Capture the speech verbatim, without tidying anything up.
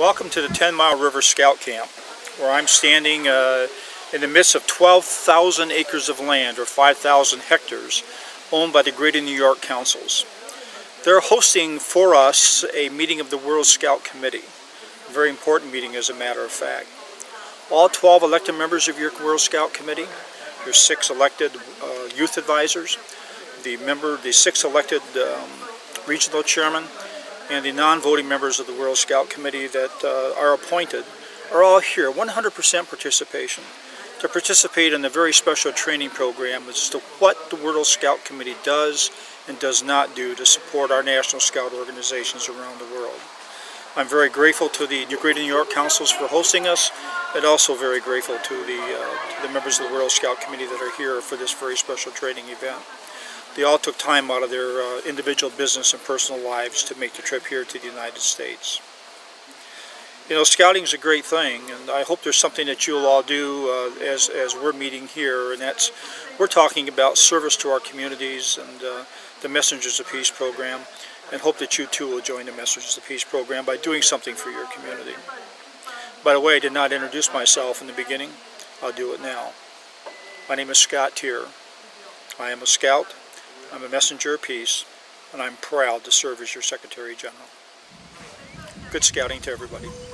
Welcome to the ten mile River Scout Camp, where I'm standing uh, in the midst of twelve thousand acres of land, or five thousand hectares, owned by the Greater New York Councils. They're hosting for us a meeting of the World Scout Committee, a very important meeting as a matter of fact. All twelve elected members of your World Scout Committee, your six elected uh, youth advisors, the member, the six elected um, regional chairmen, and the non-voting members of the World Scout Committee that uh, are appointed are all here, one hundred percent participation, to participate in a very special training program as to what the World Scout Committee does and does not do to support our National Scout organizations around the world. I'm very grateful to the Greater New York Councils for hosting us, and also very grateful to the, uh, to the members of the World Scout Committee that are here for this very special training event. They all took time out of their uh, individual business and personal lives to make the trip here to the United States. You know, scouting is a great thing, and I hope there's something that you'll all do uh, as, as we're meeting here, and that's, we're talking about service to our communities and uh, the Messengers of Peace program, and hope that you too will join the Messengers of Peace program by doing something for your community. By the way, I did not introduce myself in the beginning. I'll do it now. My name is Scott Teare. I am a scout. I'm a messenger of peace, and I'm proud to serve as your Secretary General. Good scouting to everybody.